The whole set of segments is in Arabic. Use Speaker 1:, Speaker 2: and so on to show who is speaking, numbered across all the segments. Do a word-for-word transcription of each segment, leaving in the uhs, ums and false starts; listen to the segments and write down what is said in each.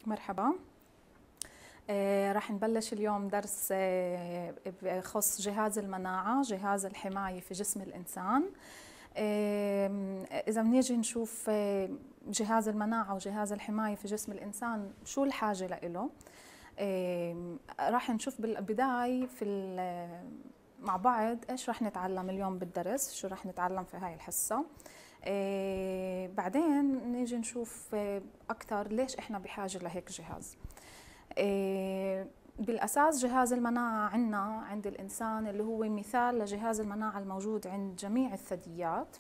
Speaker 1: مرحبا. آه، رح نبلش اليوم درس آه، بخص جهاز المناعة، جهاز الحماية في جسم الإنسان. آه، إذا بنيجي نشوف آه، جهاز المناعة وجهاز الحماية في جسم الإنسان، شو الحاجة لإله؟ آه، راح نشوف بالبداية في مع بعض إيش رح نتعلم اليوم بالدرس، شو رح نتعلم في هاي الحصة. آه، بعدين نيجي نشوف آه، أكثر ليش إحنا بحاجة لهيك جهاز. إيه، بالأساس جهاز المناعة عندنا عند الإنسان اللي هو مثال لجهاز المناعة الموجود عند جميع الثدييات.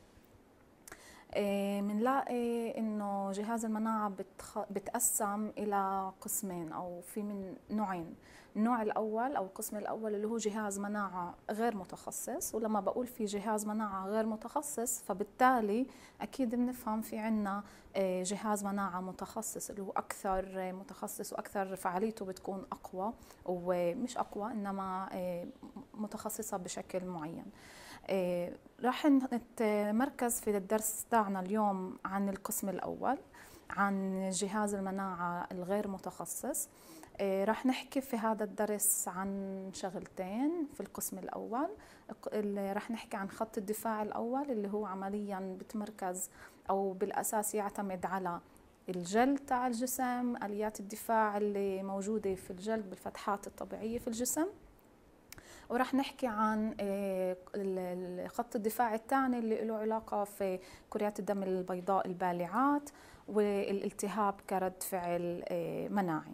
Speaker 1: بنلاقي إيه إنه جهاز المناعة بتخ... بتقسم إلى قسمين أو في من نوعين. النوع الأول أو القسم الأول اللي هو جهاز مناعة غير متخصص، ولما بقول في جهاز مناعة غير متخصص فبالتالي أكيد بنفهم في عنا جهاز مناعة متخصص اللي هو أكثر متخصص وأكثر فعاليته بتكون أقوى، ومش أقوى إنما متخصصة بشكل معين. إيه، راح نتمركز في الدرس تاعنا اليوم عن القسم الأول، عن جهاز المناعة الغير متخصص. إيه، راح نحكي في هذا الدرس عن شغلتين في القسم الأول. اللي راح نحكي عن خط الدفاع الأول اللي هو عمليا بتمركز أو بالأساس يعتمد على الجلد تاع الجسم، آليات الدفاع اللي موجودة في الجلد بالفتحات الطبيعية في الجسم. وراح نحكي عن خط الدفاع الثاني اللي له علاقة في كريات الدم البيضاء البالعات والالتهاب كرد فعل مناعي.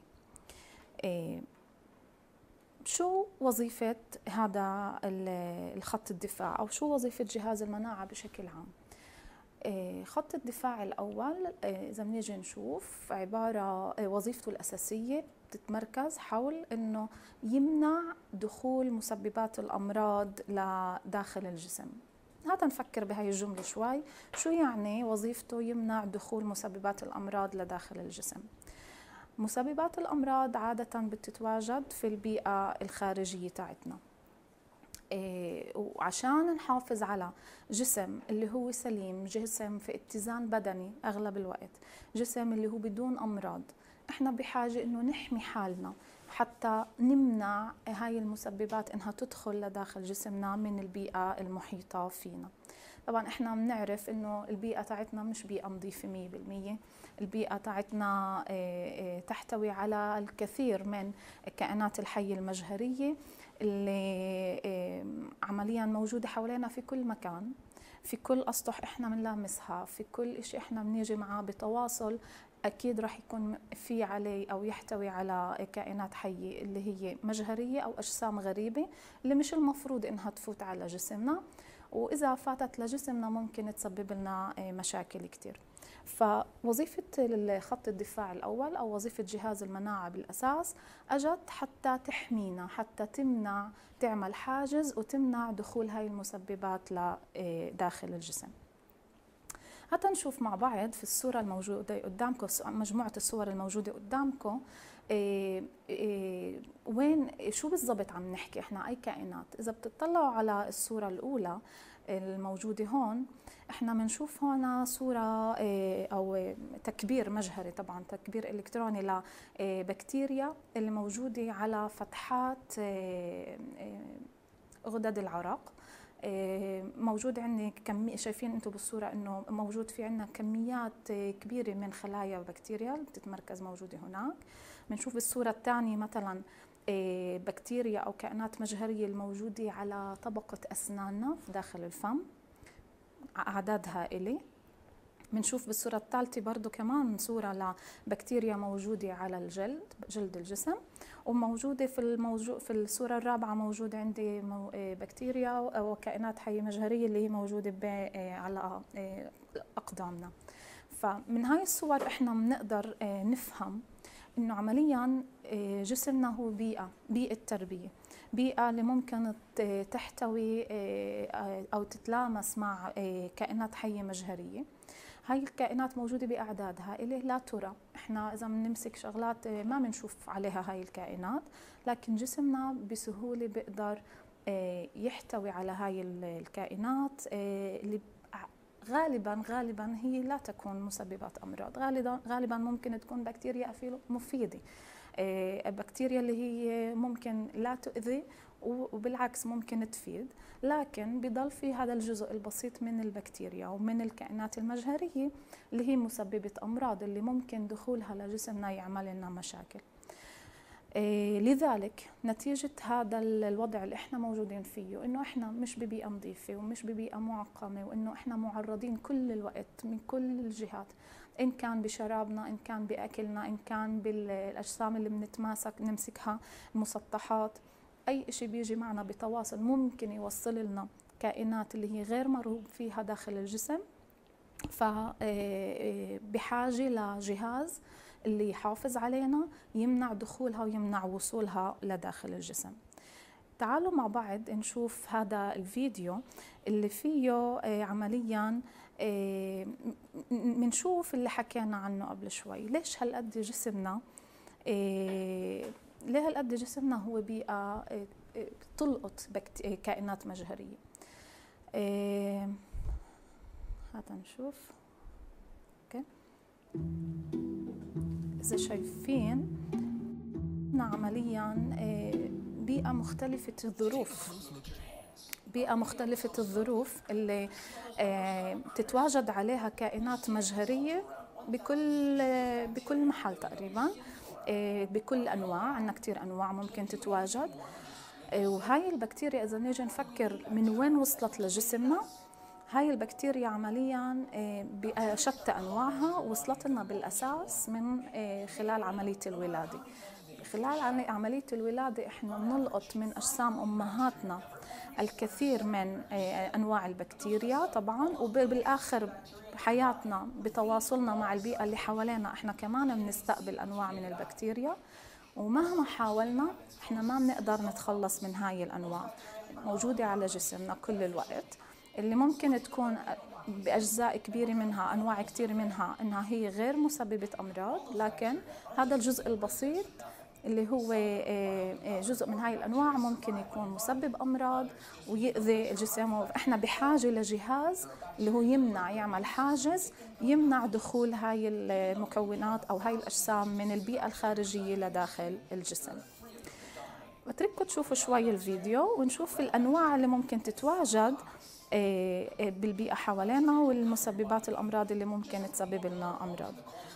Speaker 1: شو وظيفة هذا الخط الدفاع أو شو وظيفة جهاز المناعة بشكل عام؟ خط الدفاع الأول إذا بنيجي نشوف عبارة وظيفته الأساسية بتتمركز حول إنه يمنع دخول مسببات الأمراض لداخل الجسم. هذا نفكر بهاي الجملة شوي، شو يعني وظيفته يمنع دخول مسببات الأمراض لداخل الجسم؟ مسببات الأمراض عادة بتتواجد في البيئة الخارجية تاعتنا. إيه، وعشان نحافظ على جسم اللي هو سليم، جسم في اتزان بدني أغلب الوقت، جسم اللي هو بدون أمراض، إحنا بحاجة إنه نحمي حالنا حتى نمنع هاي المسببات إنها تدخل لداخل جسمنا من البيئة المحيطة فينا. طبعا إحنا بنعرف إنه البيئة تاعتنا مش بيئة نظيفة مية بالمية، البيئة تاعتنا تحتوي على الكثير من الكائنات الحية المجهرية اللي عمليا موجودة حوالينا في كل مكان، في كل أسطح إحنا بنلامسها، في كل إشي إحنا بنيجي معاه بتواصل أكيد راح يكون في عليه أو يحتوي على كائنات حية اللي هي مجهرية أو أجسام غريبة اللي مش المفروض إنها تفوت على جسمنا، وإذا فاتت لجسمنا ممكن تسبب لنا مشاكل كتير. فوظيفة خط الدفاع الأول أو وظيفة جهاز المناعة بالأساس أجت حتى تحمينا، حتى تمنع، تعمل حاجز وتمنع دخول هاي المسببات لداخل الجسم. هتا نشوف مع بعض في الصورة الموجودة قدامكم، مجموعة الصور الموجودة قدامكم، إيه إيه وين شو بالضبط عم نحكي احنا، اي كائنات. اذا بتطلعوا على الصورة الاولى الموجودة هون، احنا بنشوف هون صورة إيه او تكبير مجهري، طبعا تكبير الكتروني لبكتيريا اللي موجودة على فتحات إيه غدد العرق. موجود عندي كمية، شايفين انتم بالصورة انه موجود في عندنا كميات كبيرة من خلايا بكتيريا بتتمركز موجودة هناك. بنشوف بالصورة الثانية مثلا بكتيريا او كائنات مجهرية الموجودة على طبقة اسناننا في داخل الفم، اعداد هائلة. بنشوف بالصورة الثالثة برضو كمان صورة لبكتيريا موجودة على الجلد، جلد الجسم. وموجودة في الموجود في الصورة الرابعة موجود عندي بكتيريا وكائنات حية مجهرية اللي هي موجودة على أقدامنا. فمن هاي الصور احنا بنقدر نفهم انه عمليا جسمنا هو بيئة، بيئة تربية، بيئة اللي ممكن تحتوي أو تتلامس مع كائنات حية مجهرية. هاي الكائنات موجودة بأعداد هائلة لا ترى، احنا إذا بنمسك شغلات ما بنشوف عليها هاي الكائنات، لكن جسمنا بسهولة بيقدر يحتوي على هاي الكائنات اللي غالبا غالبا هي لا تكون مسببات امراض، غالبا غالبا ممكن تكون بكتيريا مفيده، بكتيريا اللي هي ممكن لا تؤذي وبالعكس ممكن تفيد، لكن بضل في هذا الجزء البسيط من البكتيريا ومن الكائنات المجهريه اللي هي مسببه امراض اللي ممكن دخولها لجسمنا يعمل لنا مشاكل. لذلك نتيجة هذا الوضع اللي احنا موجودين فيه، انه احنا مش ببيئة نظيفة ومش ببيئة معقمة، وانه احنا معرضين كل الوقت من كل الجهات، ان كان بشرابنا، ان كان باكلنا، ان كان بالاجسام اللي بنتماسك نمسكها، المسطحات، اي شيء بيجي معنا بتواصل ممكن يوصل لنا كائنات اللي هي غير مرغوب فيها داخل الجسم، فبحاجة لجهاز اللي يحافظ علينا، يمنع دخولها ويمنع وصولها لداخل الجسم. تعالوا مع بعض نشوف هذا الفيديو اللي فيه عمليا بنشوف اللي حكينا عنه قبل شوي. ليش هالقد جسمنا ليه هالقد جسمنا هو بيئة بتلقط كائنات مجهرية. هذا نشوف. اوكي، إذا شايفين عمليا بيئة مختلفة الظروف، بيئة مختلفة الظروف اللي تتواجد عليها كائنات مجهرية بكل بكل محل تقريبا، بكل أنواع، عندنا كتير أنواع ممكن تتواجد. وهاي البكتيريا إذا نيجي نفكر من وين وصلت لجسمنا، هاي البكتيريا عمليا بشتى أنواعها وصلت لنا بالأساس من خلال عملية الولادة. خلال عملية الولادة احنا بنلقط من أجسام أمهاتنا الكثير من أنواع البكتيريا طبعا، وبالآخر بحياتنا بتواصلنا مع البيئة اللي حوالينا احنا كمان بنستقبل أنواع من البكتيريا، ومهما حاولنا احنا ما بنقدر نتخلص من هاي الأنواع موجودة على جسمنا كل الوقت، اللي ممكن تكون بأجزاء كبيرة منها، أنواع كتير منها إنها هي غير مسببة أمراض، لكن هذا الجزء البسيط اللي هو جزء من هاي الأنواع ممكن يكون مسبب أمراض ويؤذي الجسم. وإحنا بحاجة لجهاز اللي هو يمنع، يعمل حاجز يمنع دخول هاي المكونات أو هاي الأجسام من البيئة الخارجية لداخل الجسم. بتركوا تشوفوا شوي الفيديو ونشوف الأنواع اللي ممكن تتواجد بالبيئة حوالينا والمسببات الأمراض اللي ممكن تسبب لنا أمراض.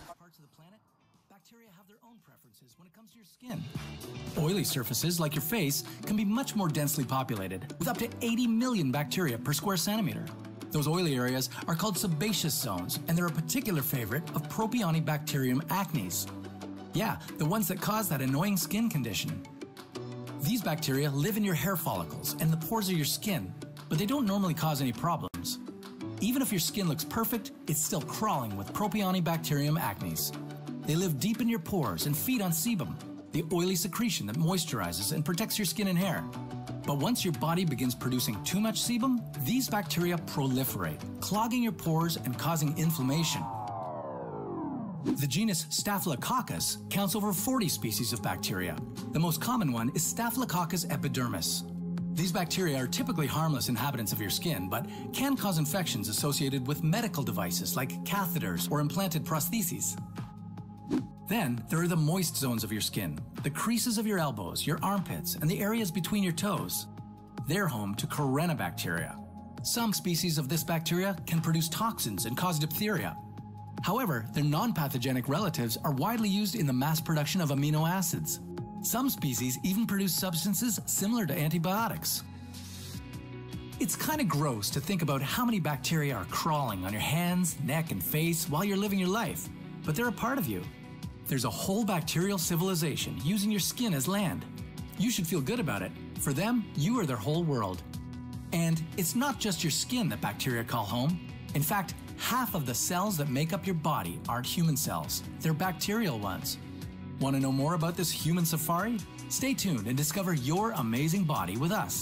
Speaker 2: Oily surfaces like your face can be much more densely populated, with up to eighty million bacteria per square centimeter. Those oily areas are called sebaceous zones, and they're a particular favorite of Propionibacterium acnes. Yeah, the ones that cause that annoying skin condition. These bacteria live in your hair follicles and the pores of your skin, but they don't normally cause any problems. Even if your skin looks perfect, it's still crawling with Propionibacterium acnes. They live deep in your pores and feed on sebum, the oily secretion that moisturizes and protects your skin and hair. But once your body begins producing too much sebum, these bacteria proliferate, clogging your pores and causing inflammation. The genus Staphylococcus counts over forty species of bacteria. The most common one is Staphylococcus epidermis. These bacteria are typically harmless inhabitants of your skin, but can cause infections associated with medical devices like catheters or implanted prostheses. Then there are the moist zones of your skin, the creases of your elbows, your armpits, and the areas between your toes. They're home to Corynebacteria. Some species of this bacteria can produce toxins and cause diphtheria. However, their non-pathogenic relatives are widely used in the mass production of amino acids. Some species even produce substances similar to antibiotics. It's kind of gross to think about how many bacteria are crawling on your hands, neck, and face while you're living your life, but they're a part of you. There's a whole bacterial civilization using your skin as land. You should feel good about it. For them, you are their whole world. And it's not just your skin that bacteria call home. In fact, half of the cells that make up your body aren't human cells. They're bacterial ones. Want to know more about this human safari? Stay tuned and discover your amazing body with us.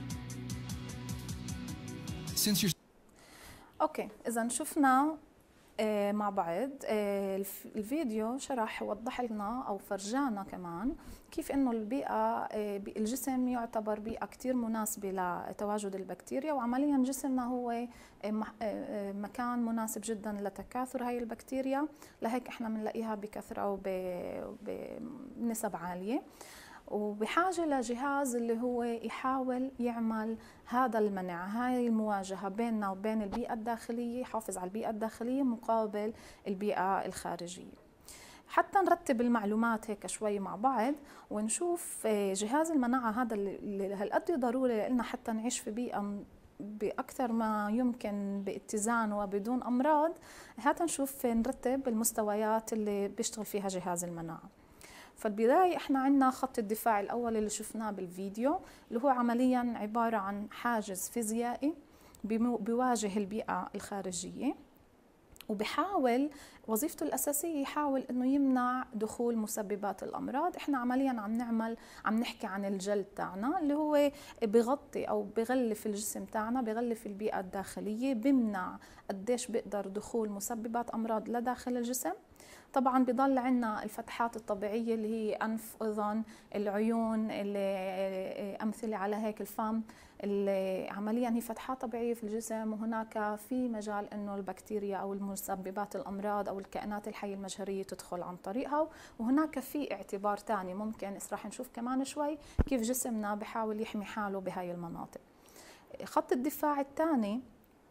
Speaker 2: Since you're...
Speaker 1: اوكي، اذا شفنا مع بعض. الفيديو شرح ووضح لنا أو فرجانا كمان كيف إنه البيئة الجسم يعتبر بيئة كتير مناسبة لتواجد البكتيريا، وعمليا جسمنا هو مكان مناسب جدا لتكاثر هاي البكتيريا، لهيك احنا بنلاقيها بكثرة وبنسب عالية، وبحاجة لجهاز اللي هو يحاول يعمل هذا المنع، هاي المواجهة بيننا وبين البيئة الداخلية، يحافظ على البيئة الداخلية مقابل البيئة الخارجية. حتى نرتب المعلومات هيك شوي مع بعض ونشوف جهاز المناعة هذا اللي هالقد ضروري لنا حتى نعيش في بيئة بأكثر ما يمكن باتزان وبدون أمراض. هات نشوف نرتب المستويات اللي بيشتغل فيها جهاز المناعة. فالبداية احنا عندنا خط الدفاع الأول اللي شفناه بالفيديو، اللي هو عمليا عبارة عن حاجز فيزيائي بيواجه البيئة الخارجية، وبحاول وظيفته الأساسية يحاول إنه يمنع دخول مسببات الأمراض. إحنا عملياً عم نعمل عم نحكي عن الجلد تاعنا اللي هو بغطي أو بغلف الجسم تاعنا، بغلف البيئة الداخلية، بمنع قديش بيقدر دخول مسببات أمراض لداخل الجسم. طبعا بضل عندنا الفتحات الطبيعية اللي هي أنف، أذن، العيون، اللي أمثلة على هيك الفم، اللي عمليا هي فتحات طبيعية في الجسم، وهناك في مجال إنه البكتيريا أو المسببات الأمراض أو الكائنات الحية المجهرية تدخل عن طريقها. وهناك في اعتبار ثاني ممكن راح نشوف كمان شوي كيف جسمنا بحاول يحمي حاله بهاي المناطق. خط الدفاع الثاني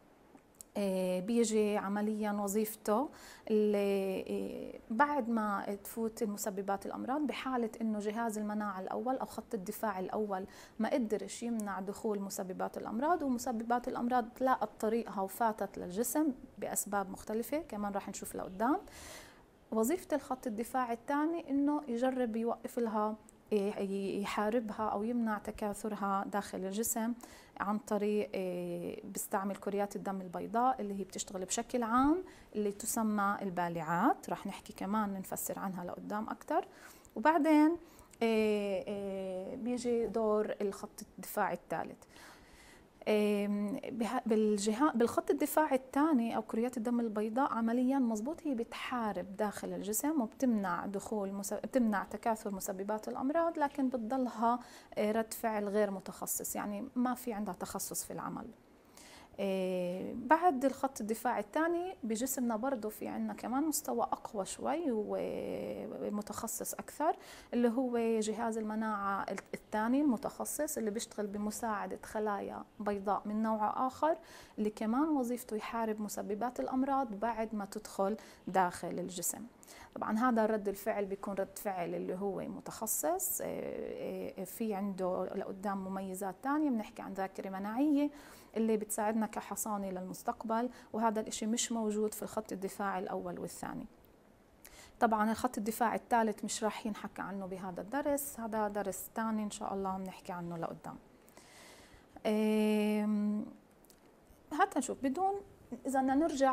Speaker 1: بيجي عمليا وظيفته اللي بعد ما تفوت المسببات الامراض، بحاله انه جهاز المناعه الاول او خط الدفاع الاول ما قدرش يمنع دخول مسببات الامراض، ومسببات الامراض لاقت طريقها وفاتت للجسم باسباب مختلفه كمان راح نشوف لقدام. وظيفه الخط الدفاع الثاني انه يجرب يوقف لها، يحاربها او يمنع تكاثرها داخل الجسم عن طريق بيستعمل كريات الدم البيضاء اللي هي بتشتغل بشكل عام اللي تسمى البالعات، رح نحكي كمان نفسر عنها لقدام اكثر. وبعدين بيجي دور الخط الدفاع الثالث. بالجهاز بالخط الدفاع الثاني او كريات الدم البيضاء عمليا مضبوط هي بتحارب داخل الجسم وبتمنع دخول مسب... بتمنع تكاثر مسببات الامراض، لكن بتضلها رد فعل غير متخصص، يعني ما في عندها تخصص في العمل. بعد الخط الدفاع الثاني بجسمنا برضه في عندنا كمان مستوى أقوى شوي ومتخصص أكثر، اللي هو جهاز المناعة الثاني المتخصص اللي بيشتغل بمساعدة خلايا بيضاء من نوع آخر، اللي كمان وظيفته يحارب مسببات الأمراض بعد ما تدخل داخل الجسم. طبعا هذا رد الفعل بيكون رد فعل اللي هو متخصص، في عنده لقدام مميزات ثانية، بنحكي عن ذاكرة مناعية اللي بتساعدنا كحصانة للمستقبل، وهذا الاشي مش موجود في الخط الدفاع الأول والثاني. طبعا الخط الدفاع الثالث مش راح ينحكى عنه بهذا الدرس، هذا درس ثاني إن شاء الله بنحكي عنه لقدام. حتى نشوف بدون إذا بدنا نرجع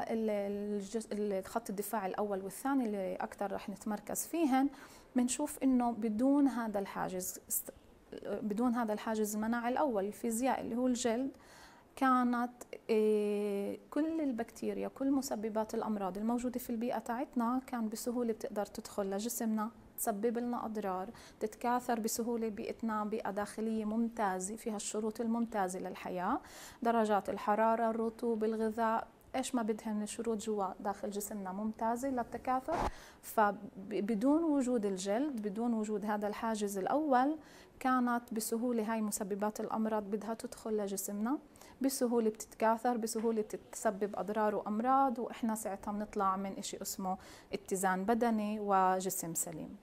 Speaker 1: للخط الدفاع الأول والثاني اللي أكثر رح نتمركز فيهن، بنشوف إنه بدون هذا الحاجز بدون هذا الحاجز المناعي الأول الفيزيائي اللي هو الجلد، كانت كل البكتيريا كل مسببات الأمراض الموجودة في البيئة تاعتنا كان بسهولة بتقدر تدخل لجسمنا، تسبب لنا أضرار، تتكاثر بسهولة. بيئتنا بيئة داخلية ممتازة فيها الشروط الممتازة للحياة، درجات الحرارة، الرطوبة، الغذاء، ايش ما بدهن الشروط جوا داخل جسمنا ممتازة للتكاثر. فبدون وجود الجلد، بدون وجود هذا الحاجز الأول، كانت بسهولة هاي مسببات الأمراض بدها تدخل لجسمنا، بسهولة بتتكاثر، بسهولة تسبب أضرار وأمراض، وإحنا ساعتها بنطلع من إشي اسمه اتزان بدني وجسم سليم.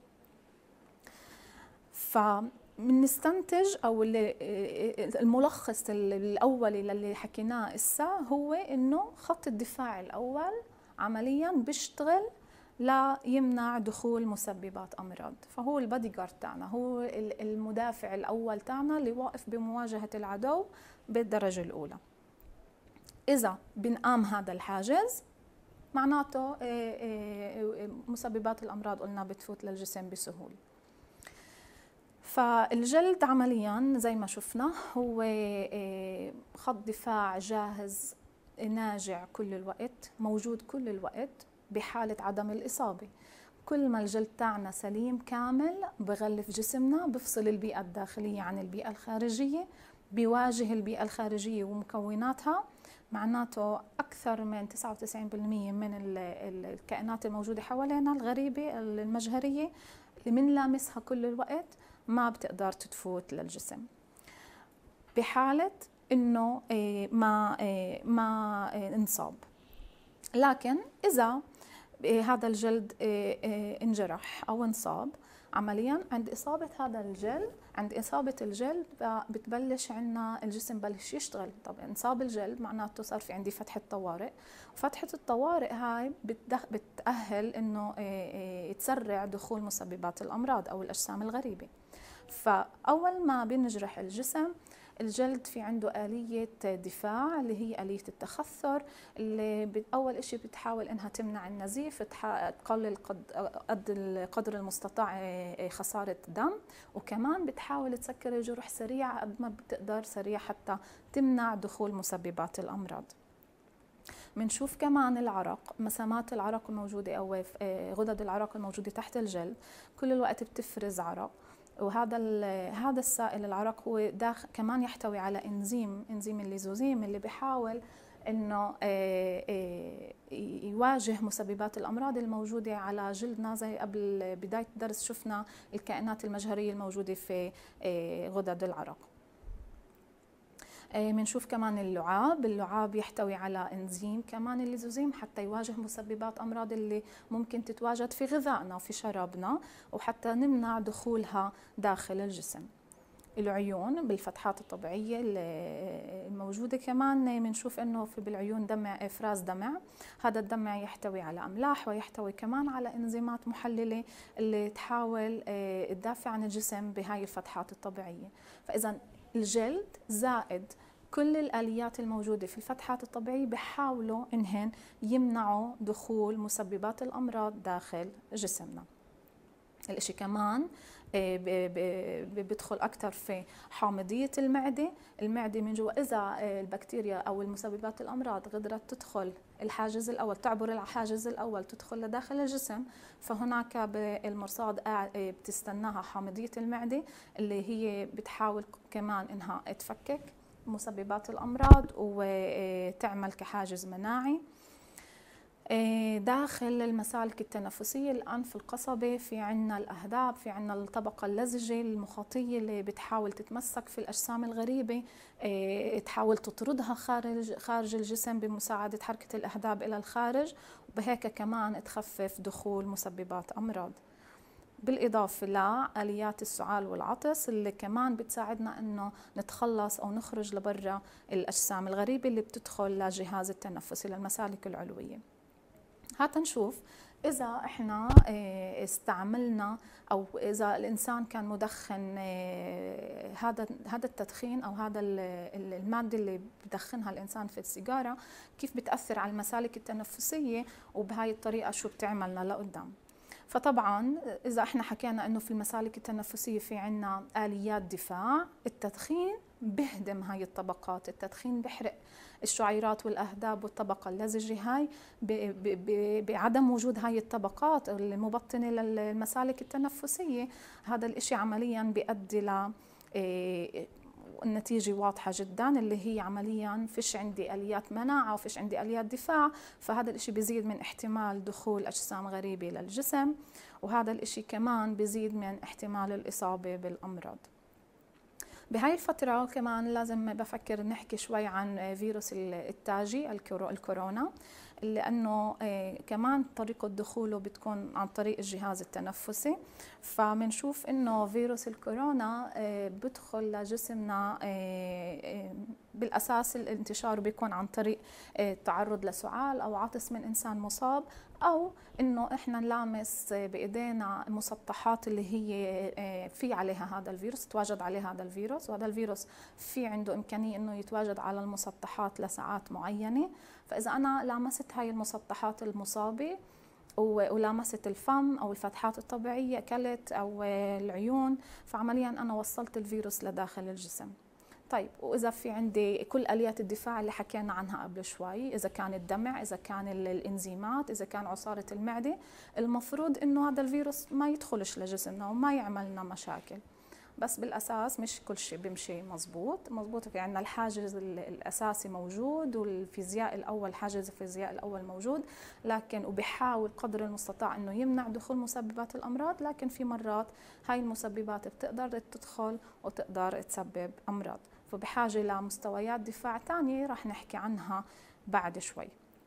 Speaker 1: فمنستنتج أو اللي الملخص الأولي للي حكيناه إسا هو إنه خط الدفاع الأول عملياً بيشتغل لا يمنع دخول مسببات أمراض، فهو البادي جارد تاعنا، هو المدافع الأول تاعنا اللي واقف بمواجهة العدو بالدرجة الأولى. إذا بنقام هذا الحاجز معناته مسببات الأمراض قلنا بتفوت للجسم بسهولة. فالجلد عمليا زي ما شفنا هو خط دفاع جاهز ناجع كل الوقت، موجود كل الوقت بحالة عدم الإصابة. كل ما الجلد تاعنا سليم كامل بغلف جسمنا، بفصل البيئة الداخلية عن البيئة الخارجية، بيواجه البيئة الخارجية ومكوناتها. معناته أكثر من تسعة وتسعين بالمئة من الكائنات الموجودة حوالينا الغريبة المجهرية اللي بنلامسها كل الوقت ما بتقدر تفوت للجسم بحالة إنه ما ما انصاب. لكن إذا هذا الجلد انجرح أو انصاب، عمليا عند إصابة هذا الجلد عند إصابة الجلد بتبلش عنا الجسم بلش يشتغل. طب انصاب الجلد معناته صار في عندي فتحة طوارئ، وفتحة الطوارئ هاي بتأهل إنه يتسرع دخول مسببات الأمراض أو الأجسام الغريبة. فأول ما بنجرح الجسم، الجلد في عنده آلية دفاع اللي هي آلية التخثر، اللي أول إشي بتحاول إنها تمنع النزيف، تقلل قد القدر المستطاع خسارة دم، وكمان بتحاول تسكر الجروح سريعة قد ما بتقدر سريع حتى تمنع دخول مسببات الأمراض. بنشوف كمان العرق، مسامات العرق الموجودة أو غدد العرق الموجودة تحت الجلد كل الوقت بتفرز عرق، وهذا هذا السائل العرق هو داخل كمان يحتوي على انزيم انزيم الليزوزيم اللي بيحاول انه يواجه مسببات الامراض الموجوده على جلدنا. زي قبل بدايه الدرس شفنا الكائنات المجهريه الموجوده في غدد العرق. بنشوف كمان اللعاب، اللعاب يحتوي على انزيم كمان الليزوزيم حتى يواجه مسببات امراض اللي ممكن تتواجد في غذائنا وفي شرابنا، وحتى نمنع دخولها داخل الجسم. العيون بالفتحات الطبيعيه الموجوده كمان بنشوف انه في بالعيون دمع، افراز دمع. هذا الدمع يحتوي على املاح ويحتوي كمان على انزيمات محلله اللي تحاول تدافع عن الجسم بهاي الفتحات الطبيعيه. فاذا الجلد زائد كل الآليات الموجودة في الفتحات الطبيعية بيحاولوا إنهن يمنعوا دخول مسببات الأمراض داخل جسمنا. الإشي كمان بيدخل أكثر في حامضية المعدة. المعدة من جوا إذا البكتيريا أو المسببات الأمراض قدرت تدخل الحاجز الأول، تعبر الحاجز الأول تدخل لداخل الجسم، فهناك بالمرصاد بتستناها حامضية المعدة اللي هي بتحاول كمان إنها تفكك مسببات الأمراض وتعمل كحاجز مناعي. داخل المسالك التنفسية، الأنف، القصبة، في عنا الأهداب، في عنا الطبقة اللزجة المخاطية اللي بتحاول تتمسك في الأجسام الغريبة، تحاول تطردها خارج خارج الجسم بمساعدة حركة الأهداب إلى الخارج، وبهيك كمان تخفف دخول مسببات أمراض. بالإضافة لآليات السعال والعطس اللي كمان بتساعدنا إنه نتخلص أو نخرج لبرا الأجسام الغريبة اللي بتدخل لجهاز التنفسي للمسالك العلوية. هات نشوف إذا إحنا استعملنا أو إذا الإنسان كان مدخن هذا هذا التدخين أو هذا المادة اللي بدخنها الإنسان في السيجارة كيف بتأثر على المسالك التنفسية، وبهاي الطريقة شو بتعملنا لقدام. فطبعا إذا إحنا حكينا إنه في المسالك التنفسية في عنا آليات دفاع، التدخين بهدم هاي الطبقات، التدخين بحرق الشعيرات والأهداب والطبقة اللزجة هاي. بعدم وجود هاي الطبقات المبطنة للمسالك التنفسية، هذا الإشي عمليا بيؤدي ل النتيجة واضحة جدا اللي هي عمليا فيش عندي آليات مناعة وفيش عندي آليات دفاع، فهذا الإشي بيزيد من احتمال دخول أجسام غريبة للجسم، وهذا الإشي كمان بيزيد من احتمال الإصابة بالأمراض. بهاي الفترة كمان لازم بفكر نحكي شوي عن فيروس التاجي الكورونا، لأنه كمان طريقة دخوله بتكون عن طريق الجهاز التنفسي. فمنشوف إنه فيروس الكورونا بدخل لجسمنا بالأساس الانتشار بيكون عن طريق تعرض لسعال أو عطس من إنسان مصاب، أو إنه إحنا نلامس بإيدينا مسطحات اللي هي في عليها هذا الفيروس، تواجد عليها هذا الفيروس، وهذا الفيروس في عنده إمكانية إنه يتواجد على المسطحات لساعات معينة. فإذا أنا لامست هاي المسطحات المصابة ولامست الفم أو الفتحات الطبيعية، أكلت أو العيون، فعمليا أنا وصلت الفيروس لداخل الجسم. طيب وإذا في عندي كل آليات الدفاع اللي حكينا عنها قبل شوي، إذا كان الدمع، إذا كان الإنزيمات، إذا كان عصارة المعدة، المفروض إنه هذا الفيروس ما يدخلش لجسمنا وما يعمل لنا مشاكل. بس بالأساس مش كل شيء بيمشي مزبوط مزبوط في عندنا الحاجز الأساسي موجود، والفيزياء الأول حاجز الفيزياء الأول موجود، لكن وبيحاول قدر المستطاع إنه يمنع دخول مسببات الأمراض، لكن في مرات هاي المسببات بتقدر تدخل وتقدر تسبب أمراض، فبحاجة لمستويات دفاع تانية رح نحكي عنها بعد شوي.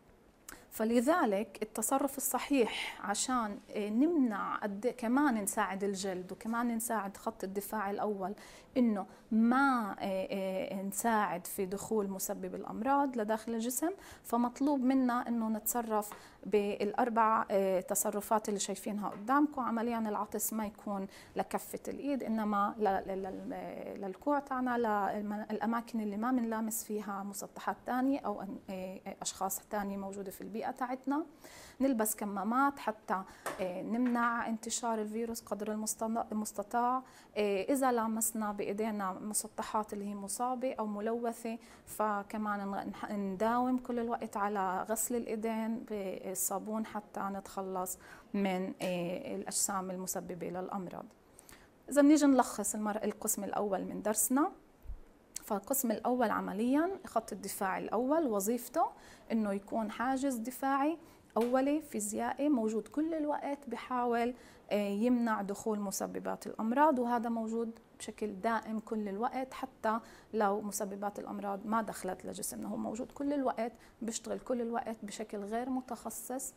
Speaker 1: فلذلك التصرف الصحيح عشان نمنع قد كمان نساعد الجلد وكمان نساعد خط الدفاع الأول إنه ما نساعد في دخول مسبب الأمراض لداخل الجسم، فمطلوب منا إنه نتصرف بالأربع تصرفات اللي شايفينها قدامكم. عمليا العطس ما يكون لكفة الإيد، إنما للكوع تاعنا، للأماكن اللي ما بنلامس فيها مسطحات تانية أو أشخاص تانية موجودة في البيئة تاعتنا. نلبس كمامات حتى نمنع انتشار الفيروس قدر المستطاع. إذا لامسنا بإيدينا مسطحات اللي هي مصابة أو ملوثة، فكمان نداوم كل الوقت على غسل الإيدين بالصابون حتى نتخلص من الأجسام المسببة للأمراض. إذا بنيجي نلخص القسم الأول من درسنا، فالقسم الأول عملياً خط الدفاع الأول وظيفته إنه يكون حاجز دفاعي أولي فيزيائي موجود كل الوقت، بحاول يمنع دخول مسببات الأمراض، وهذا موجود بشكل دائم كل الوقت. حتى لو مسببات الأمراض ما دخلت لجسمنا، هو موجود كل الوقت، بيشتغل كل الوقت بشكل غير متخصص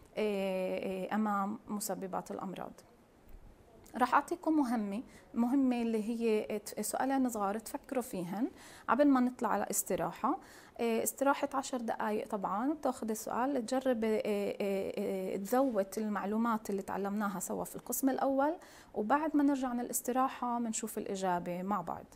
Speaker 1: أمام مسببات الأمراض. راح أعطيكم مهمة مهمة اللي هي سؤالين صغار تفكروا فيهن قبل ما نطلع على استراحة. استراحة عشر دقائق طبعا، بتاخذ السؤال تجرب تزود المعلومات اللي تعلمناها سوا في القسم الأول، وبعد ما نرجع من الاستراحة بنشوف الإجابة مع بعض.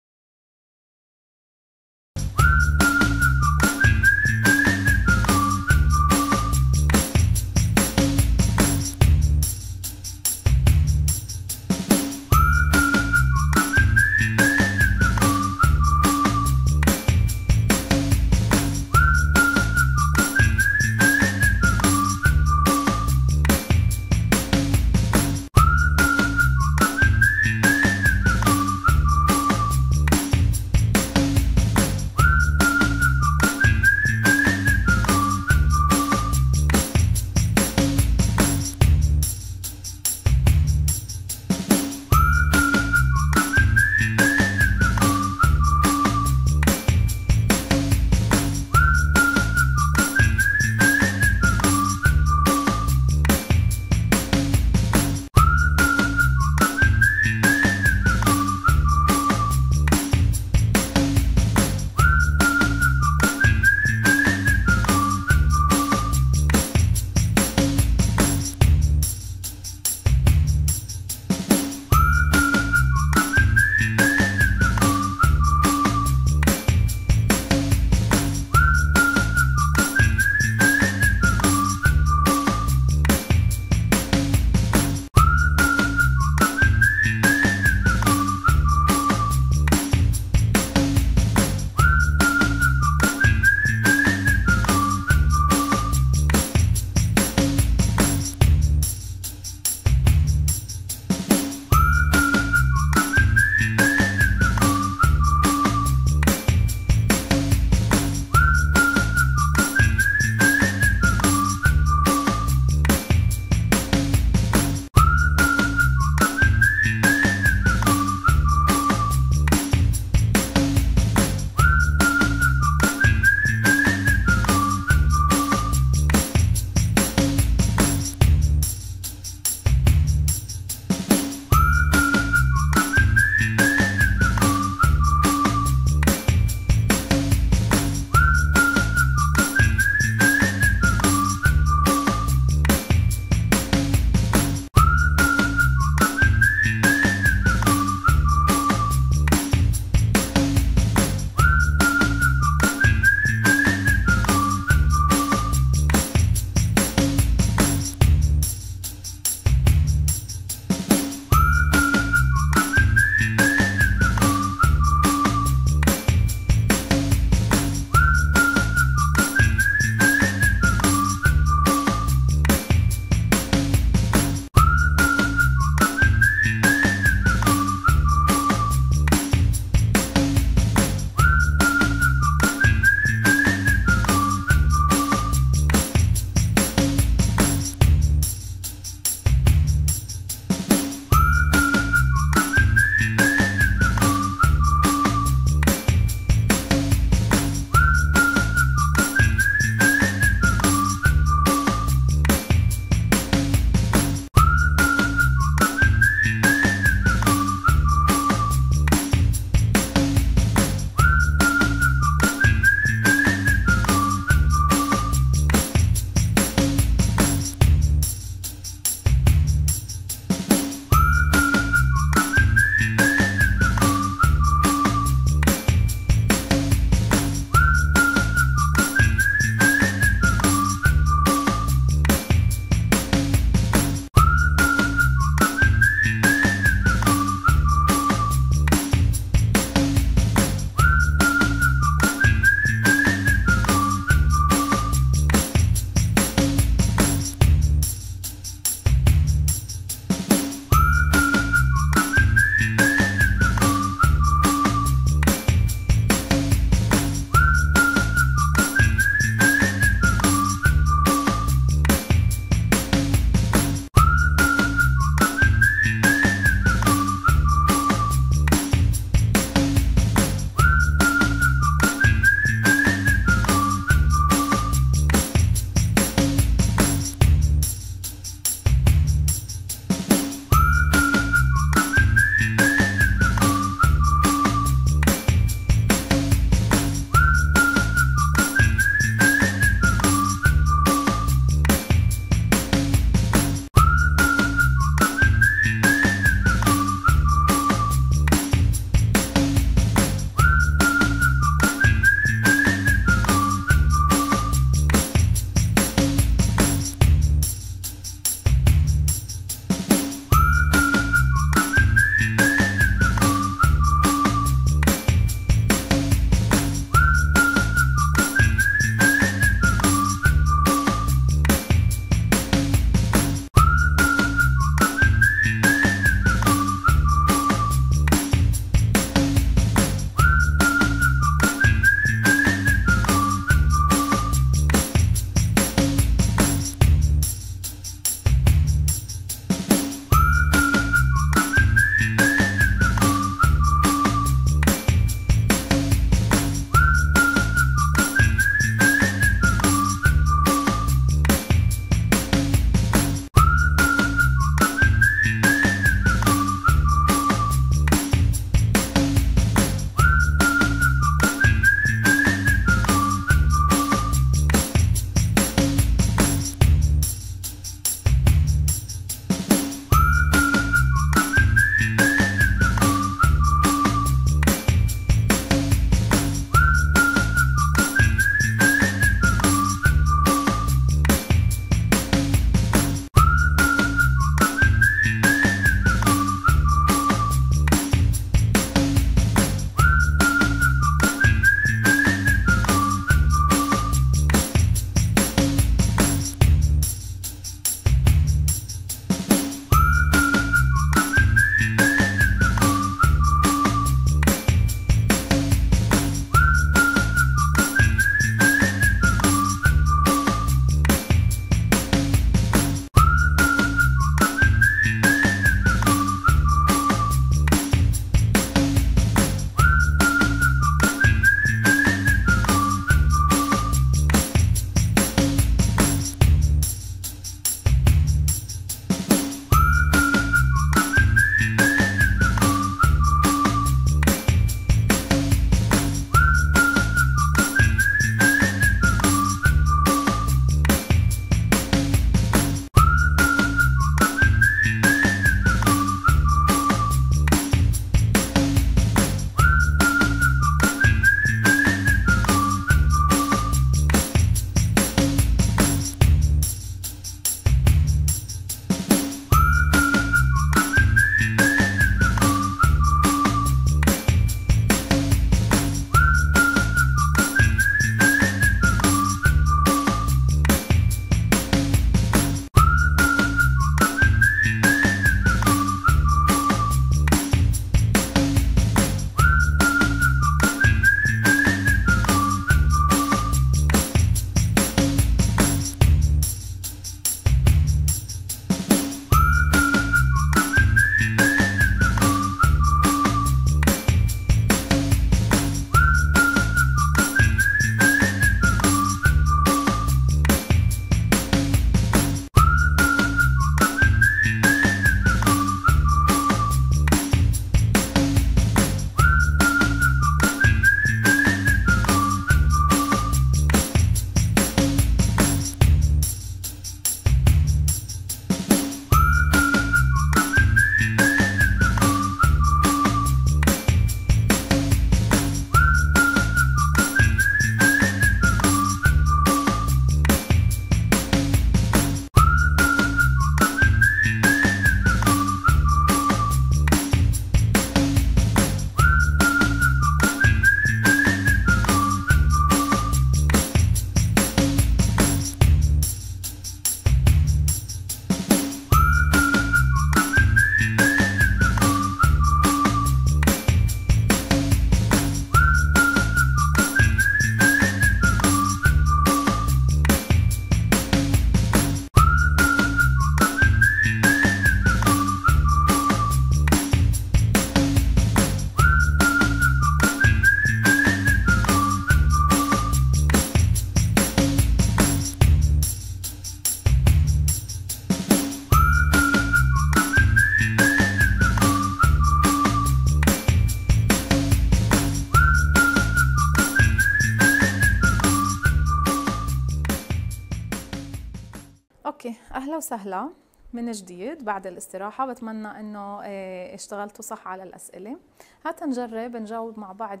Speaker 1: أهلا وسهلا من جديد بعد الاستراحة. بتمنى أنه اشتغلتوا صح على الأسئلة. هات نجرب نجاوب مع بعض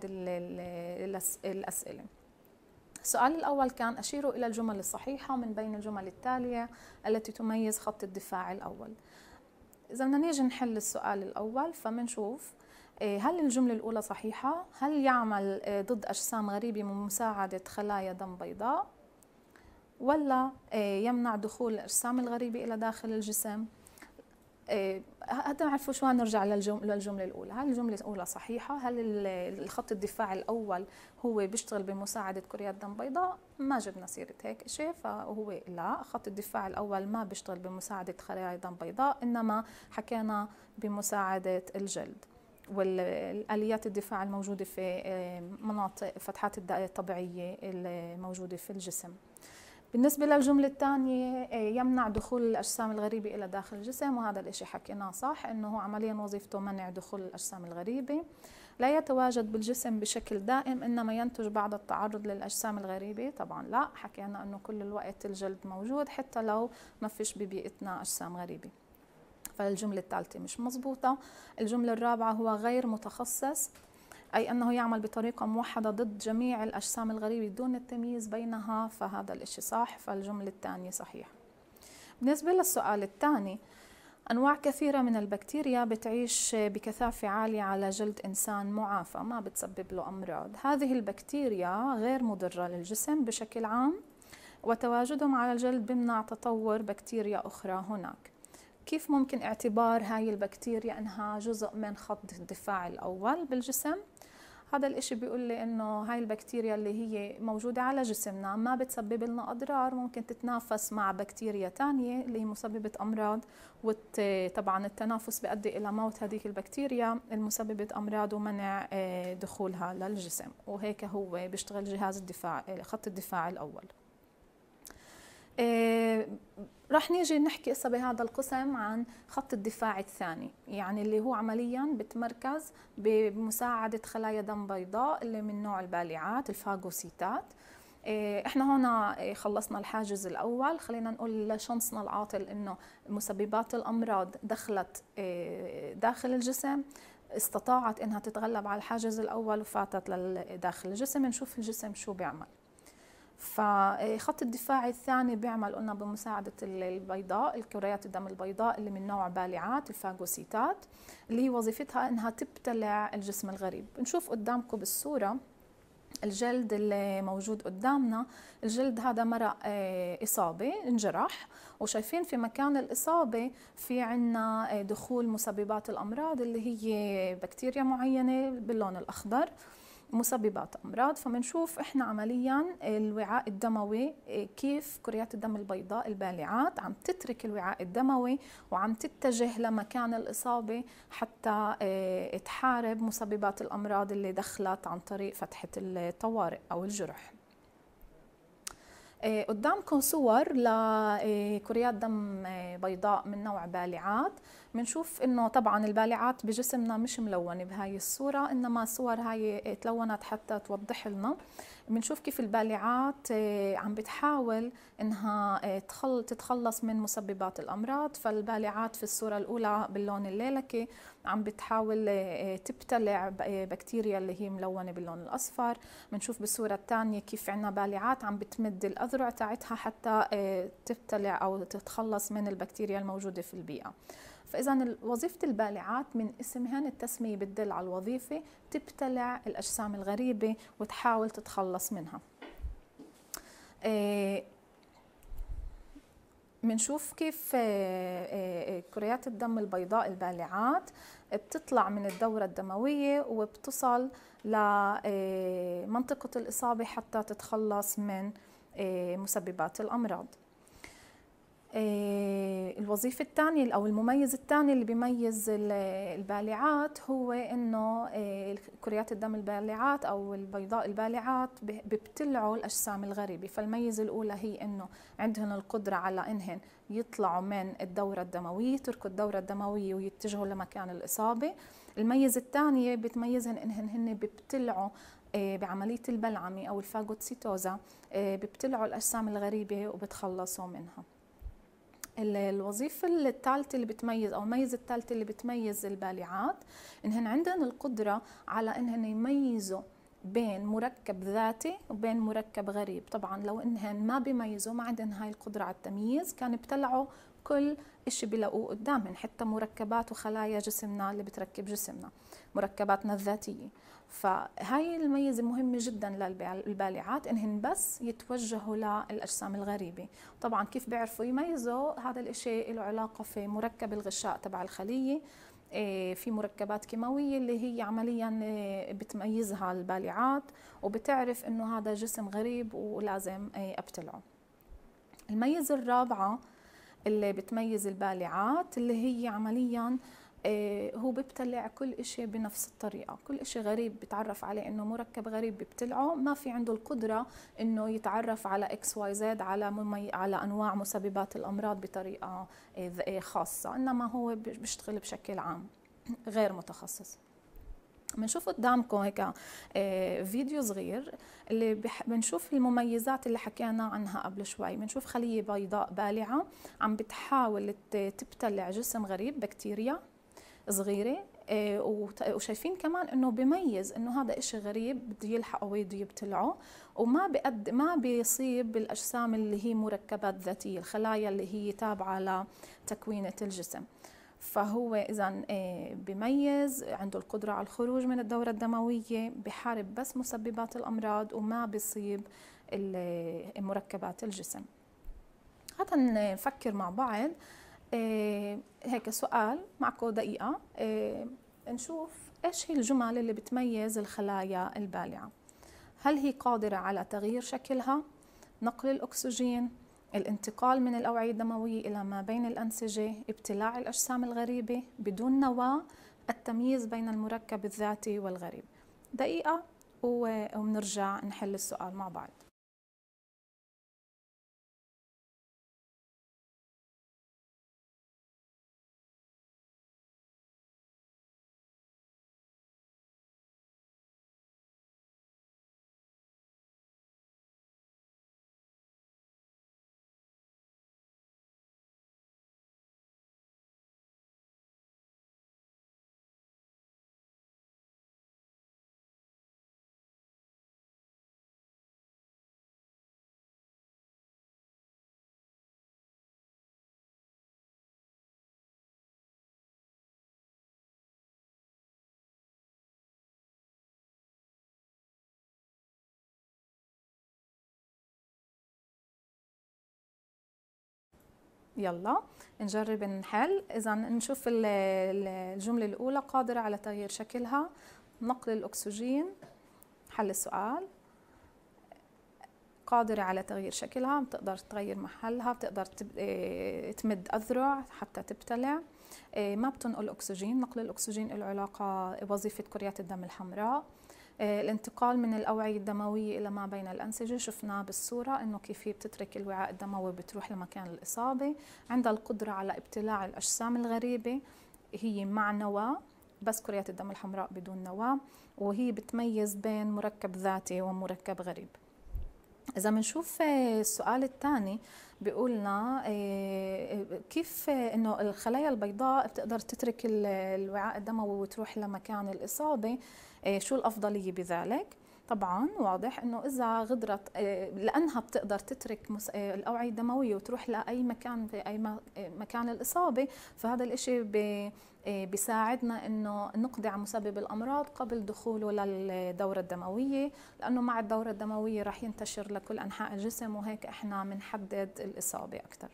Speaker 1: الأسئلة. السؤال الأول كان: أشيروا إلى الجمل الصحيحة من بين الجمل التالية التي تميز خط الدفاع الأول. إذا بدنا نيجي نحل السؤال الأول فمنشوف هل الجملة الأولى صحيحة؟ هل يعمل ضد أجسام غريبة من مساعدة خلايا دم بيضاء؟ ولا يمنع دخول الأجسام الغريبة إلى داخل الجسم؟ هذا نعرفوا شو. نرجع للجملة الأولى. هل الجملة الأولى صحيحة؟ هل الخط الدفاع الأول هو بيشتغل بمساعدة كريات دم بيضاء؟ ما جبنا سيرة هيك شيء، فهو لا، خط الدفاع الأول ما بيشتغل بمساعدة خلايا دم بيضاء، إنما حكينا بمساعدة الجلد والآليات الدفاع الموجودة في مناطق فتحات الداء الطبيعية الموجودة في الجسم. بالنسبة للجملة الثانية، يمنع دخول الأجسام الغريبة إلى داخل الجسم، وهذا الإشي حكيناه صح، إنه عمليا وظيفته منع دخول الأجسام الغريبة. لا يتواجد بالجسم بشكل دائم، إنما ينتج بعد التعرض للأجسام الغريبة. طبعا لا، حكينا إنه كل الوقت الجلد موجود حتى لو ما فيش ببيئتنا أجسام غريبة، فالجملة الثالثة مش مزبوطة. الجملة الرابعة: هو غير متخصص، أي أنه يعمل بطريقة موحدة ضد جميع الأجسام الغريبة دون التمييز بينها، فهذا الإشي صح، فالجملة الثانية صحيحة. بالنسبة للسؤال الثاني: أنواع كثيرة من البكتيريا بتعيش بكثافة عالية على جلد إنسان معافى، ما بتسبب له أمراض. هذه البكتيريا غير مضرة للجسم بشكل عام، وتواجدهم على الجلد بيمنع تطور بكتيريا أخرى هناك. كيف ممكن اعتبار هاي البكتيريا انها جزء من خط الدفاع الاول بالجسم؟ هذا الاشي بيقول لي انه هاي البكتيريا اللي هي موجودة على جسمنا ما بتسبب لنا اضرار، ممكن تتنافس مع بكتيريا تانية اللي هي مسببة امراض، وطبعا التنافس بيؤدي الى موت هذه البكتيريا المسببة امراض ومنع دخولها للجسم، وهيك هو بيشتغل جهاز الدفاع، خط الدفاع الاول. إيه رح نيجي نحكي هسه بهذا القسم عن خط الدفاع الثاني، يعني اللي هو عمليا بتمركز بمساعدة خلايا دم بيضاء اللي من نوع البالعات الفاغوسيتات. إيه احنا هنا خلصنا الحاجز الاول، خلينا نقول لشنصنا العاطل انه مسببات الامراض دخلت إيه داخل الجسم، استطاعت انها تتغلب على الحاجز الاول وفاتت لداخل الجسم. نشوف الجسم شو بيعمل. فخط الدفاع الثاني بيعمل قلنا بمساعدة البيضاء، الكريات الدم البيضاء اللي من نوع بالعات الفاغوسيتات، اللي هي وظيفتها انها تبتلع الجسم الغريب. نشوف قدامكم بالصورة الجلد اللي موجود قدامنا، الجلد هذا مرق إصابة، انجرح، وشايفين في مكان الإصابة في عنا دخول مسببات الأمراض اللي هي بكتيريا معينة باللون الأخضر، مسببات أمراض. فمنشوف إحنا عملياً الوعاء الدموي كيف كريات الدم البيضاء البالعات عم تترك الوعاء الدموي وعم تتجه لمكان الإصابة حتى تحارب مسببات الأمراض اللي دخلت عن طريق فتحة الطوارئ أو الجرح. قدامكم صور لكريات دم بيضاء من نوع بالعات. بنشوف انه طبعا البالعات بجسمنا مش ملونه بهاي الصوره، انما الصور هاي تلونت حتى توضح لنا. بنشوف كيف البالعات عم بتحاول انها تتخلص من مسببات الامراض. فالبالعات في الصوره الاولى باللون الليلكي عم بتحاول تبتلع بكتيريا اللي هي ملونه باللون الاصفر. بنشوف بالصوره الثانيه كيف عندنا بالعات عم بتمد الاذرع تاعتها حتى تبتلع او تتخلص من البكتيريا الموجوده في البيئه. فإذا وظيفة البالعات من اسمهن، التسمية بتدل على الوظيفة، تبتلع الأجسام الغريبة وتحاول تتخلص منها. بنشوف كيف كريات الدم البيضاء البالعات بتطلع من الدورة الدموية وبتصل لمنطقة الإصابة حتى تتخلص من مسببات الأمراض. الوظيفة الثانية أو المميز الثاني اللي بيميز البالعات هو إنه كريات الدم البالعات أو البيضاء البالعات بيبتلعوا الأجسام الغريبة. فالميزة الأولى هي إنه عندهن القدرة على إنهن يطلعوا من الدورة الدموية، يتركوا الدورة الدموية ويتجهوا لمكان الإصابة. الميزة الثانية بتميزهن إنهن هن بيبتلعوا بعملية البلعمة أو الفاغوسيتوزا، بيبتلعوا الأجسام الغريبة وبتخلصوا منها. الوظيفة الثالثة اللي بتميز أو الميزة الثالثة اللي بتميز البالعات إنهن عندهم القدرة على إنهن يميزوا بين مركب ذاتي وبين مركب غريب. طبعا لو إنهن ما بيميزوا، ما عندهن هاي القدرة على التمييز، كان بيبتلعوا كل إشي بيلاقوه قدامهن، حتى مركبات وخلايا جسمنا اللي بتركب جسمنا، مركباتنا الذاتية. فهاي الميزة مهمة جدا للبالعات، إنهن بس يتوجهوا للأجسام الغريبة. طبعا كيف بيعرفوا يميزوا؟ هذا الإشي له علاقة في مركب الغشاء تبع الخلية، في مركبات كيماوية اللي هي عمليا بتميزها البالعات وبتعرف إنه هذا جسم غريب ولازم أبتلعه. الميزة الرابعة اللي بتميز البالعات اللي هي عمليا هو بيبتلع كل إشي بنفس الطريقة، كل إشي غريب بتعرف عليه إنه مركب غريب بيبتلعه، ما في عنده القدرة إنه يتعرف على إكس واي زد، على ممي... على أنواع مسببات الأمراض بطريقة خاصة، إنما هو بيشتغل بشكل عام غير متخصص. بنشوف قدامكم هيك فيديو صغير اللي بنشوف المميزات اللي حكينا عنها قبل شوي. بنشوف خلية بيضاء بالعة عم بتحاول تبتلع جسم غريب، بكتيريا صغيرة، وشايفين كمان انه بيميز انه هذا اشي غريب بده يلحقه وبده يبتلعه، وما بيقد ما بيصيب بالاجسام اللي هي مركبات ذاتية، الخلايا اللي هي تابعة لتكوينة الجسم. فهو إذا بيميز، عنده القدرة على الخروج من الدورة الدموية، بحارب بس مسببات الأمراض وما بيصيب مركبات الجسم. هذا نفكر مع بعض هيك سؤال معكم دقيقة، نشوف إيش هي الجمل اللي بتميز الخلايا البالعة. هل هي قادرة على تغيير شكلها، نقل الأكسجين، الانتقال من الأوعية الدموية إلى ما بين الأنسجة، ابتلاع الأجسام الغريبة بدون نواة، التمييز بين المركب الذاتي والغريب؟ دقيقة وبنرجع نحل السؤال مع بعض. يلا نجرب نحل. إذا نشوف الجملة الأولى، قادرة على تغيير شكلها، نقل الأكسجين. حل السؤال، قادرة على تغيير شكلها، بتقدر تغير محلها، بتقدر تمد أذرع حتى تبتلع، ما بتنقل أكسجين. نقل الأكسجين له علاقة وظيفة كريات الدم الحمراء. الانتقال من الأوعية الدموية إلى ما بين الأنسجة، شفنا بالصورة إنه كيف هي بتترك الوعاء الدموي بتروح لمكان الإصابة. عندها القدرة على ابتلاع الأجسام الغريبة، هي مع نواة بس كريات الدم الحمراء بدون نواة، وهي بتميز بين مركب ذاتي ومركب غريب. إذا بنشوف السؤال الثاني بيقولنا كيف إنه الخلايا البيضاء بتقدر تترك الوعاء الدموي وتروح لمكان الإصابة، شو الأفضلية بذلك؟ طبعا واضح إنه إذا غدرت، لأنها بتقدر تترك الأوعية الدموية وتروح لأي مكان في أي مكان الإصابة، فهذا الإشي بيساعدنا إنه نقضي على مسبب الأمراض قبل دخوله للدورة الدموية، لأنه مع الدورة الدموية راح ينتشر لكل أنحاء الجسم، وهيك إحنا بنحدد الإصابة أكثر.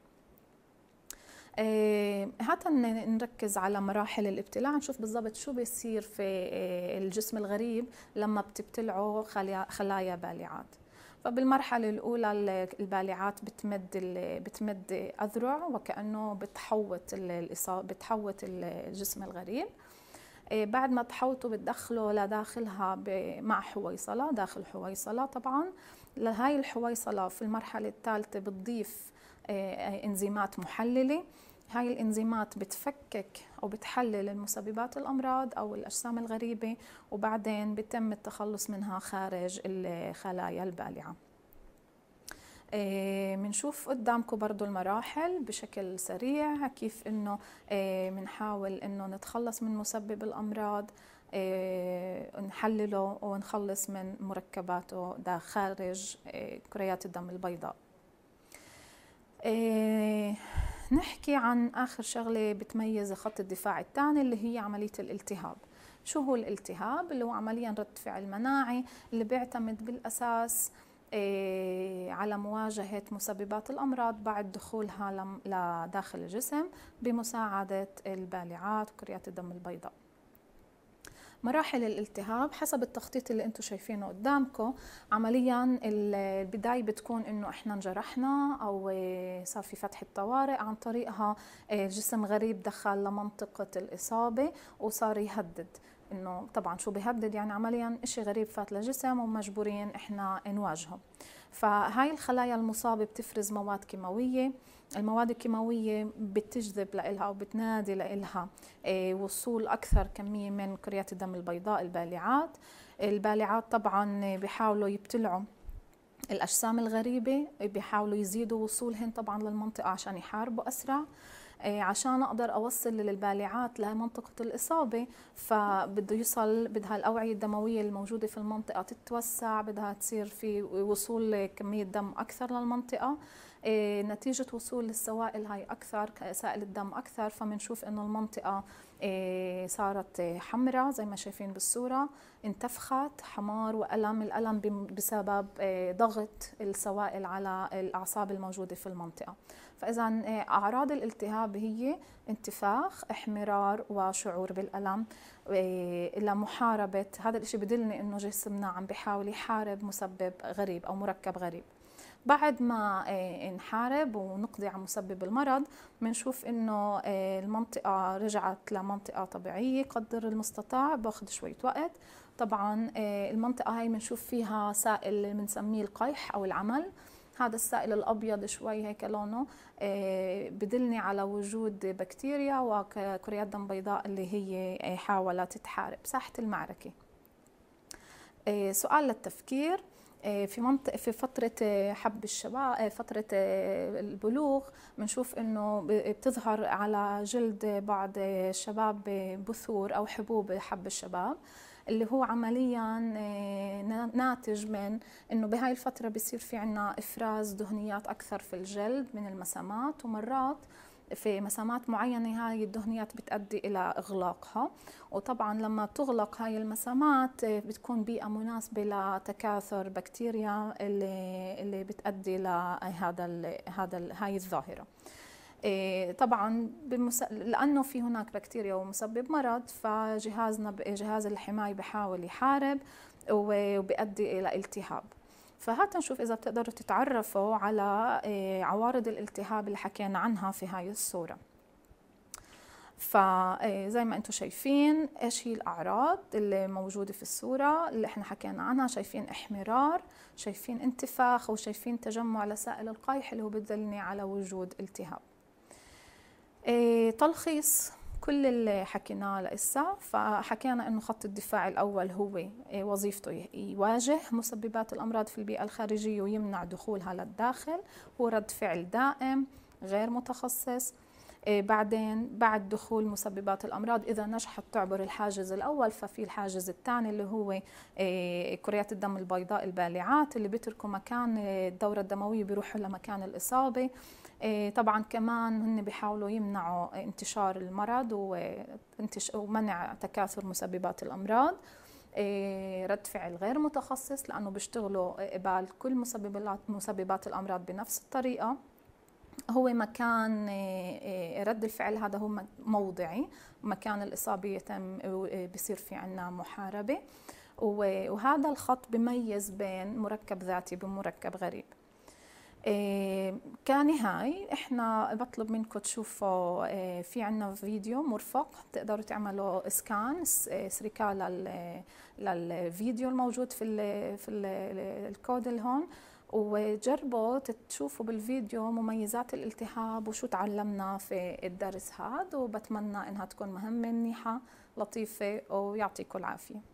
Speaker 1: هات نركز على مراحل الابتلاع، نشوف بالضبط شو بيصير في الجسم الغريب لما بتبتلعه خلايا بالعات. فبالمرحلة الأولى البالعات بتمد بتمد أذرع وكأنه بتحوط الإصابة، بتحوط الجسم الغريب. بعد ما تحوطه بتدخله لداخلها مع حويصلة، داخل حويصلة. طبعا لهاي الحويصلة في المرحلة الثالثة بتضيف إنزيمات محللة. هاي الإنزيمات بتفكك أو بتحلل المسببات الأمراض أو الأجسام الغريبة، وبعدين بيتم التخلص منها خارج الخلايا البالعة. بنشوف قدامكم برضو المراحل بشكل سريع، كيف انه بنحاول انه نتخلص من مسبب الامراض، نحلله ونخلص من مركباته دا خارج كريات الدم البيضاء. نحكي عن آخر شغلة بتميز خط الدفاع الثاني اللي هي عملية الالتهاب. شو هو الالتهاب؟ اللي هو عمليا رد فعل مناعي اللي بيعتمد بالأساس على مواجهة مسببات الأمراض بعد دخولها لداخل الجسم بمساعدة البالعات وكريات الدم البيضاء. مراحل الالتهاب حسب التخطيط اللي انتم شايفينه قدامكم، عمليا البداية بتكون انه احنا انجرحنا او صار في فتحة طوارئ، عن طريقها جسم غريب دخل لمنطقة الإصابة وصار يهدد. انه طبعا شو بيهدد؟ يعني عمليا اشي غريب فات لجسم ومجبورين احنا نواجهه. فهاي الخلايا المصابة بتفرز مواد كيماوية، المواد الكيماوية بتجذب لإلها أو بتنادي لإلها وصول أكثر كمية من كريات الدم البيضاء البالعات. البالعات طبعا بيحاولوا يبتلعوا الأجسام الغريبة، بيحاولوا يزيدوا وصولهن طبعا للمنطقة عشان يحاربوا أسرع. عشان أقدر أوصل للبالعات لمنطقة الإصابة فبده يوصل، بدها الأوعية الدموية الموجودة في المنطقة تتوسع، بدها تصير في وصول كمية دم أكثر للمنطقة. نتيجة وصول السوائل هاي أكثر، سائل الدم أكثر، فمنشوف إنه المنطقة صارت حمراء زي ما شايفين بالصورة، انتفخت حمار وألم. الألم بسبب ضغط السوائل على الأعصاب الموجودة في المنطقة. فإذا أعراض الالتهاب هي انتفاخ، احمرار، وشعور بالألم لمحاربة. هذا الشيء بدلني إنه جسمنا عم بيحاول يحارب مسبب غريب أو مركب غريب. بعد ما نحارب ونقضي على مسبب المرض بنشوف انه المنطقة رجعت لمنطقة طبيعية قدر المستطاع، باخذ شوية وقت. طبعا المنطقة هاي بنشوف فيها سائل بنسميه القيح او العمل. هذا السائل الابيض شوي هيك لونه بدلني على وجود بكتيريا وكريات دم بيضاء اللي هي حاولت تحارب ساحة المعركة. سؤال للتفكير، في منطقة في فترة حب الشباب، فترة البلوغ، بنشوف انه بتظهر على جلد بعض الشباب بثور او حبوب حب الشباب، اللي هو عمليا ناتج من انه بهاي الفترة بيصير في عنا افراز دهنيات اكثر في الجلد من المسامات، ومرات في مسامات معينة هاي الدهنيات بتؤدي إلى إغلاقها. وطبعا لما تغلق هاي المسامات بتكون بيئة مناسبة لتكاثر بكتيريا اللي اللي بتؤدي لهذا ال هذا ال هاي الظاهرة. طبعا بمس... لأنه في هناك بكتيريا ومسبب مرض، فجهازنا جهاز الحماية بحاول يحارب وبيؤدي إلى التهاب. فهات نشوف إذا بتقدروا تتعرفوا على عوارض الالتهاب اللي حكينا عنها في هاي الصورة. فزي ما انتم شايفين ايش هي الأعراض اللي موجودة في الصورة اللي احنا حكينا عنها. شايفين احمرار، شايفين انتفاخ، وشايفين تجمع لسائل القيح اللي هو بدلني على وجود التهاب. تلخيص كل اللي حكيناه لإسا، فحكينا انه خط الدفاع الاول هو وظيفته يواجه مسببات الامراض في البيئه الخارجيه ويمنع دخولها للداخل، هو رد فعل دائم غير متخصص. بعدين بعد دخول مسببات الامراض اذا نجحت تعبر الحاجز الاول، ففي الحاجز الثاني اللي هو كريات الدم البيضاء البالعات اللي بيتركوا مكان الدوره الدمويه بيروحوا لمكان الاصابه. طبعا كمان هن بيحاولوا يمنعوا انتشار المرض ومنع تكاثر مسببات الامراض. رد فعل غير متخصص لانه بيشتغلوا قبال كل مسببات مسببات الامراض بنفس الطريقه. هو مكان رد الفعل هذا هو موضعي، مكان الإصابة يتم بصير في عنا محاربة. وهذا الخط بيميز بين مركب ذاتي ومركب غريب. كنهاية احنا بطلب منكم تشوفوا في عنا فيديو مرفق، تقدروا تعملوا اسكان سريكا للفيديو الموجود في ال في ال الكود اللي هون، وجربوا تشوفوا بالفيديو مميزات الالتهاب وشو تعلمنا في الدرس هذا. وبتمنى انها تكون مهمة منيحة لطيفة، ويعطيكم العافية.